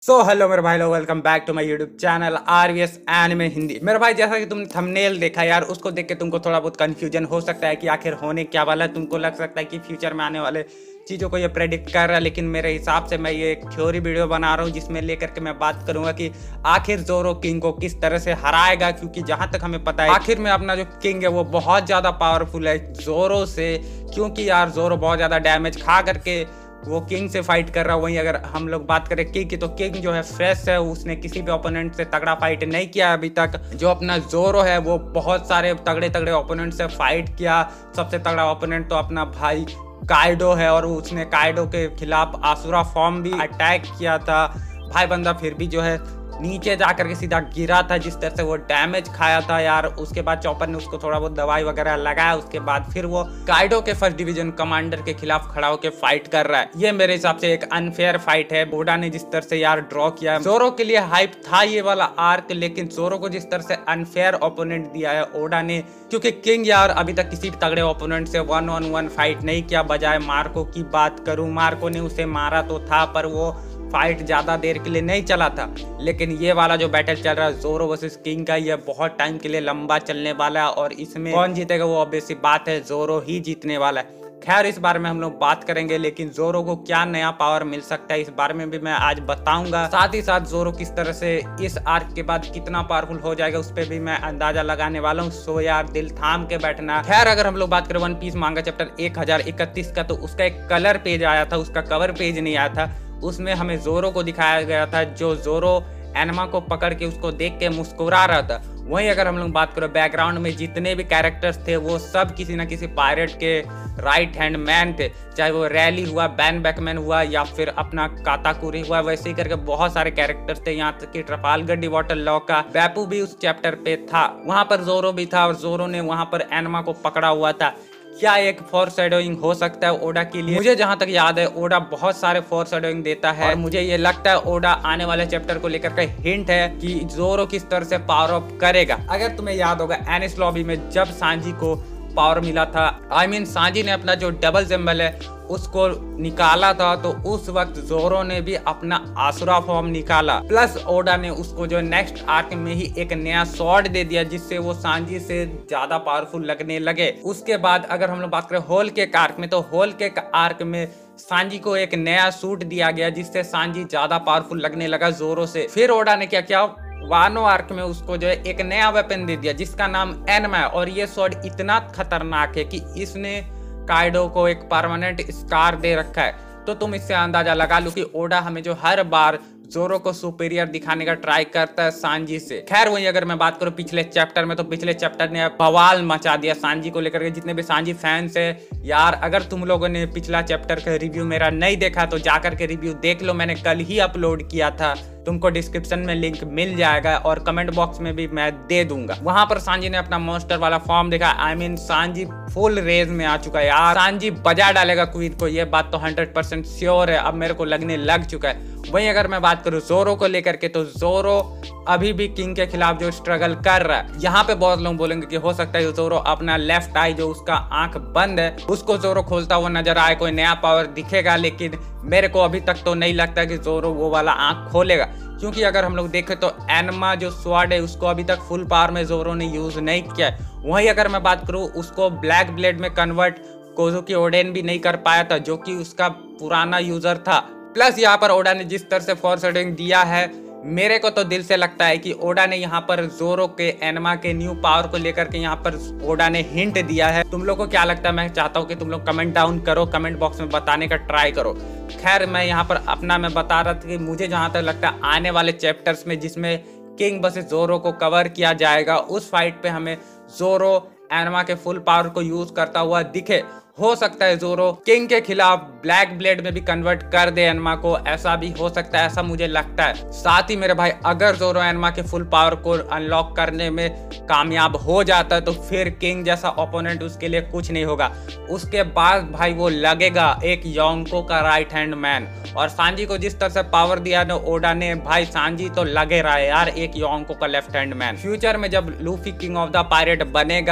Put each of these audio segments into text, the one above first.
Hello मेरे भाई लोग, welcome back to my YouTube channel RVS anime Hindi. मेरे भाई, जैसा कि तुमने थंबनेल देखा यार, उसको देख के तुमको थोड़ा बहुत कंफ्यूजन हो सकता है कि आखिर होने क्या वाला है। तुमको लग सकता है कि फ्यूचर में आने वाले चीज़ों को ये प्रेडिक्ट कर रहा है, लेकिन मेरे हिसाब से मैं ये एक थ्योरी वीडियो बना रहा हूँ जिसमें लेकर के मैं बात करूंगा कि आखिर जोरो किंग को किस तरह से हराएगा। क्योंकि जहां तक हमें पता है आखिर में अपना जो किंग है वो बहुत ज़्यादा पावरफुल है जोरो से, क्योंकि यार जोरो बहुत ज़्यादा डैमेज खा करके वो किंग से फाइट कर रहा है। वहीं अगर हम लोग बात करें किंग की, तो किंग जो है फ्रेश है, उसने किसी भी ओपोनेंट से तगड़ा फाइट नहीं किया अभी तक। जो अपना जोरो है वो बहुत सारे तगड़े तगड़े ओपोनेंट से फाइट किया। सबसे तगड़ा ओपोनेंट तो अपना भाई काइडो है, और उसने काइडो के खिलाफ आसुरा फॉर्म भी अटैक किया था। भाई बंदा फिर भी जो है नीचे जाकर के सीधा गिरा था, जिस तरह से वो डैमेज खाया था यार। उसके बाद चॉपर ने उसको थोड़ा बहुत दवाई वगैरह लगाया, उसके बाद फिर वो काइडो के फर्स्ट डिवीजन कमांडर के खिलाफ खड़ा होकर फाइट कर रहा है। ये मेरे हिसाब से एक अनफेयर फाइट है। ओडा ने जिस तरह से यार ड्रॉ किया, जोरो के लिए हाइप था ये वाला आर्क, लेकिन जोरो को जिस तरह से अनफेयर ओपोनेंट दिया है ओडा ने, क्योंकि किंग यार अभी तक किसी भी तगड़े ओपोनेंट से 1-on-1 फाइट नहीं किया। बजाय मार्को की बात करूं, मार्को ने उसे मारा तो था, पर वो फाइट ज्यादा देर के लिए नहीं चला था। लेकिन ये वाला जो बैटल चल रहा है जोरो वर्सेस किंग का, ये बहुत टाइम के लिए लंबा चलने वाला है, और इसमें कौन जीतेगा वो ऑब्वियस सी बात है, जोरो ही जीतने वाला है। खैर, इस बारे में हम लोग बात करेंगे, लेकिन जोरो को क्या नया पावर मिल सकता है इस बारे में भी मैं आज बताऊंगा। साथ ही साथ जोरो किस तरह से इस आर्क के बाद कितना पावरफुल हो जाएगा उस पर भी मैं अंदाजा लगाने वाला हूँ। सो यार दिल थाम के बैठना। खैर, अगर हम लोग बात करें वन पीस मांगा चैप्टर 1031 का, तो उसका एक कलर पेज आया था, उसका कवर पेज नहीं आया था। उसमें हमें जोरो को दिखाया गया था, जो जोरो एनमा को पकड़ के उसको देख के मुस्कुरा रहा था। वहीं अगर हम लोग बात करें बैकग्राउंड में जितने भी कैरेक्टर्स थे वो सब किसी न किसी पायरेट के राइट हैंड मैन थे। चाहे वो रैली हुआ, बैन बैकमैन हुआ, या फिर अपना काताकुरी हुआ, वैसे ही करके बहुत सारे कैरेक्टर्स थे। यहाँ तक कि ट्रफालगर डी वाटर लॉ का बैपू भी उस चैप्टर पे था, वहां पर जोरो भी था, और जोरो ने वहां पर एनमा को पकड़ा हुआ था। क्या एक फोरशैडोइंग हो सकता है ओडा के लिए? मुझे जहां तक याद है ओडा बहुत सारे फोरशैडोइंग देता है, और मुझे ये लगता है ओडा आने वाले चैप्टर को लेकर के हिंट है कि जोरो किस तरह से पावर अप करेगा। अगर तुम्हें याद होगा एनिस लॉबी में जब सांजी को पावर मिला था, सांजी ने अपना जो डबल जम्बल है उसको निकाला था, तो उस वक्त जोरो ने भी अपना आसुरा फॉर्म निकाला। प्लस ओडा ने उसको जो नेक्स्ट आर्क में ही एक नया स्वॉर्ड दे दिया, जिससे वो सांजी से ज्यादा पावरफुल लगने लगे। उसके बाद अगर हम लोग बात करें होल के आर्क में, तो होल के आर्क में सांजी को एक नया सूट दिया गया, जिससे सांजी ज्यादा पावरफुल लगने लगा जोरो से। फिर ओडा ने क्या किया, वानो आर्क में उसको जो है एक नया वेपन दे दिया जिसका नाम एनमा है, और ये स्वॉर्ड इतना खतरनाक है कि इसने काइडो को एक परमानेंट स्कार दे रखा है। तो तुम इससे अंदाजा लगा लो कि ओडा हमें जो हर बार जोरो को सुपीरियर दिखाने का ट्राई करता है सांजी से। खैर, वहीं अगर मैं बात करूं पिछले चैप्टर में, तो पिछले चैप्टर ने बवाल मचा दिया सांजी को लेकर के। जितने भी सांजी फैंस है यार, अगर तुम लोगों ने पिछला चैप्टर का रिव्यू मेरा नहीं देखा तो जाकर के रिव्यू देख लो, मैंने कल ही अपलोड किया था, तुमको डिस्क्रिप्शन में लिंक मिल जाएगा और कमेंट बॉक्स में भी मैं दे दूंगा। वहां पर सांजी ने अपना मॉन्स्टर वाला फॉर्म देखा। सांजी फुल रेज में आ चुका है यार, सांजी बजा डालेगा क्वीन को, ये बात तो 100% श्योर है, अब मेरे को लगने लग चुका है। वहीं अगर मैं बात करूं जोरो को लेकर के, तो जोरो अभी भी किंग के खिलाफ जो स्ट्रगल कर रहा है। यहाँ पे बहुत लोग बोलेंगे कि हो सकता है जोरो अपना लेफ्ट आई, जो उसका आंख बंद है, उसको जोरो खोलता हुआ नजर आए, कोई नया पावर दिखेगा। लेकिन मेरे को अभी तक तो नहीं लगता कि जोरो वो वाला आंख खोलेगा, क्योंकि अगर हम लोग देखें तो एनमा जो स्वॉर्ड है उसको अभी तक फुल पावर में जोरो ने यूज नहीं किया है। वहीं अगर मैं बात करूं, उसको ब्लैक ब्लेड में कन्वर्ट कोजुकी ओडेन भी नहीं कर पाया था, जो कि उसका पुराना यूजर था। प्लस यहाँ पर ओडा ने जिस तरह से फोरशैडोइंग दिया है, मेरे को तो दिल से लगता है कि ओडा ने यहाँ पर जोरो के एनमा के न्यू पावर को लेकर के यहाँ पर ओडा ने हिंट दिया है। तुम लोग को क्या लगता है? मैं चाहता हूँ कि तुम लोग कमेंट डाउन करो, कमेंट बॉक्स में बताने का ट्राई करो। खैर, मैं यहाँ पर अपना मैं बता रहा था कि मुझे जहाँ तक लगता है आने वाले चैप्टर्स में जिसमें किंग वर्सेस जोरो को कवर किया जाएगा, उस फाइट पे हमें जोरो एनमा के फुल पावर को यूज करता हुआ दिखे। हो सकता है जोरो किंग के खिलाफ ब्लैक ब्लेड में भी कन्वर्ट कर दे एनमा को, ऐसा भी हो सकता है, ऐसा मुझे लगता है। साथ ही मेरे भाई, अगर जोरो एनमा के फुल पावर को अनलॉक करने में कामयाब हो जाता है, तो फिर किंग जैसा ओपोनेंट उसके लिए कुछ नहीं होगा। उसके बाद भाई वो लगेगा एक योंको का राइट हैंड मैन। और सांजी को जिस तरह से पावर दिया ना ओडा ने, भाई सांजी तो लगे रहा है यार एक योंको का लेफ्ट हैंड मैन। फ्यूचर में जब Luffy king of the pirate बनेगा,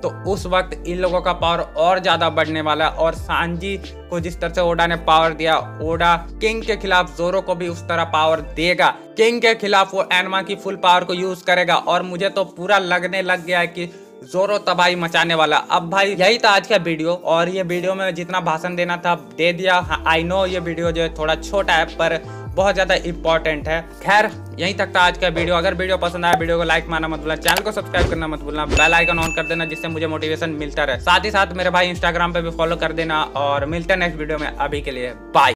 तो उस वक्त इन लोगों का पावर और ज्यादा बढ़ने वाला है। और सांजी को जिस तरह से ओडा ने पावर दिया, ओडा किंग के खिलाफ जोरो को भी उस तरह पावर देगा। किंग के खिलाफ वो एनमा की फुल पावर को यूज करेगा और मुझे तो पूरा लगने लग गया है कि जोरो तबाही मचाने वाला। अब भाई यही था आज का वीडियो, और ये वीडियो में जितना भाषण देना था दे दिया। आई नो ये वीडियो जो है थोड़ा छोटा है पर बहुत ज्यादा इंपॉर्टेंट है। खैर यहीं तक था आज का वीडियो। अगर वीडियो पसंद आया वीडियो को लाइक मारना मत भूलना, चैनल को सब्सक्राइब करना मत भूलना, बेल आइकन ऑन कर देना जिससे मुझे मोटिवेशन मिलता रहे। साथ ही साथ मेरे भाई इंस्टाग्राम पे भी फॉलो कर देना और मिलते हैं नेक्स्ट वीडियो में। अभी के लिए बाय।